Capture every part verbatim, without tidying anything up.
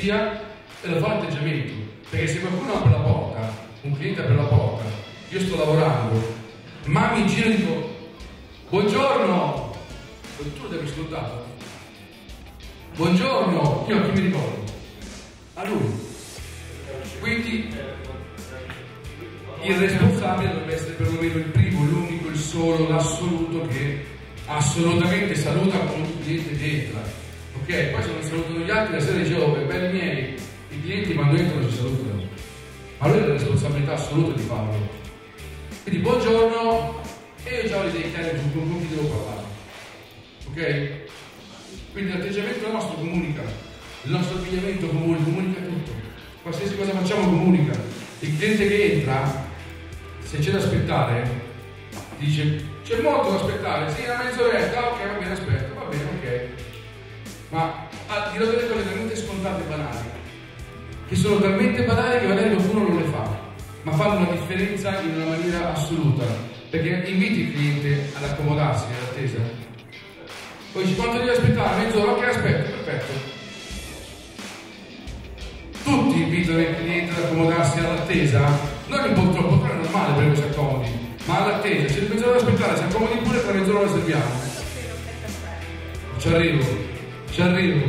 cortesia e lo fa l'atteggiamento. Perché se qualcuno apre la porta, un cliente apre la porta, io sto lavorando, ma mi giro e dico buongiorno, tu l'hai ascoltato? Buongiorno, io a chi mi ricordo? A lui. Quindi il responsabile dovrebbe essere perlomeno il primo, l'unico, il solo, l'assoluto che assolutamente saluta quando il cliente che entra. Ok? Poi se non salutano gli altri, la sera dicevo, oh, belli miei, i clienti quando entrano ci salutano. Ma lui ha la responsabilità assoluta di farlo. Quindi buongiorno, e io già ho le idee chiare su con chi devo parlare. Ok? Quindi l'atteggiamento nostro comunica, il nostro abbigliamento comunica, comunica tutto. Qualsiasi cosa facciamo comunica. Il cliente che entra, se c'è da aspettare, dice c'è molto da aspettare, sì, una mezz'oretta, ok, va bene, aspetta, va bene, ok. Ma ah, dirò delle cose talmente scontate e banali, che sono talmente banali che magari qualcuno non le fa, ma fanno una differenza in una maniera assoluta, perché inviti il cliente ad accomodarsi nell'attesa. Poi dici quanto devi aspettare? Mezz'ora, ok, aspetta, perfetto. Tutti invitano il cliente ad accomodarsi all'attesa, non un po' troppo, però è normale perché si accomodi, ma all'attesa, se mezz'ora da aspettare, si accomodi pure, tra mezz'ora la serviamo. Ci arrivo, ci arrivo.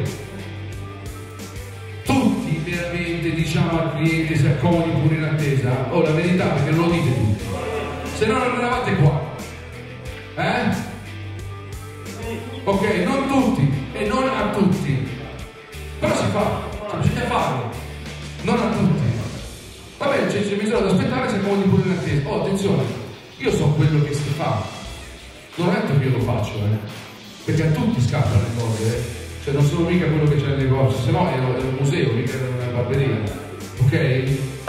Tutti veramente diciamo al cliente si accomodi pure in attesa, oh la verità perché non lo dite tutti, se no non eravate qua. Eh? Ok, non tutti e non a tutti, però si fa, bisogna farlo, non a tutti. Vabbè, c'è, c'è mezz'ora da aspettare, si accomodi pure in attesa. Oh, attenzione, io so quello che si fa, non è che io lo faccio, eh, perché a tutti scappano le cose, eh. Cioè non sono mica quello che c'è nel negozio, se no ero, ero un museo, mica ero una barberia, ok?